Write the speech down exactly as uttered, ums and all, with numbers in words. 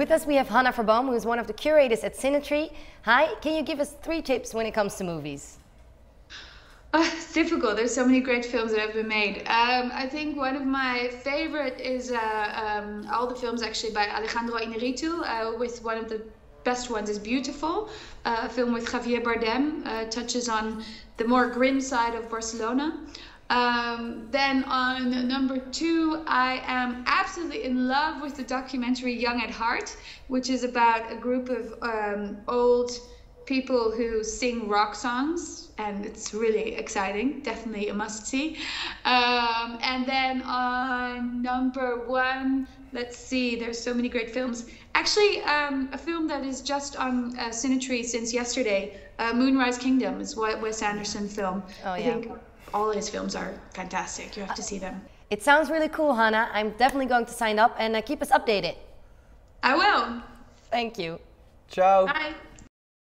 With us we have Hanna Verboom, who is one of the curators at Cinetree. Hi, can you give us three tips when it comes to movies? Uh, it's difficult. There's so many great films that have been made. Um, I think one of my favorite is uh, um, all the films actually by Alejandro Iñárritu. Uh, with one of the best ones is Buitiful, uh, a film with Javier Bardem, uh, touches on the more grim side of Barcelona. Um, then on number two, I am absolutely in love with the documentary Young at Heart, which is about a group of um, old people who sing rock songs, and it's really exciting, definitely a must-see. Um, and then on number one, let's see, there's so many great films. Actually, um, a film that is just on uh, Cinetree since yesterday, uh, Moonrise Kingdom, is a Wes Anderson film. Oh, yeah. I think all his films are fantastic. You have to see them. It sounds really cool, Hanna. I'm definitely going to sign up and uh, keep us updated. I will. Thank you. Ciao. Bye.